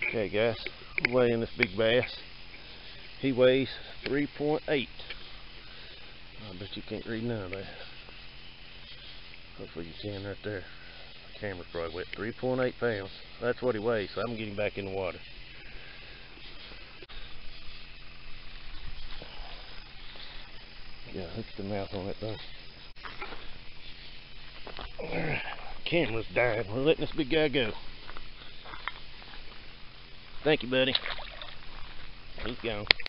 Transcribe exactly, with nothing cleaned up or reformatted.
Okay guys, we're weighing this big bass. He weighs three point eight. I bet you can't read none of that. Hopefully you can right there. The camera's probably wet. three point eight pounds. That's what he weighs, so I'm getting back in the water. Yeah, hook the mouth on that thing. Alright, camera's dying. We're letting this big guy go. Thank you, buddy. He's gone.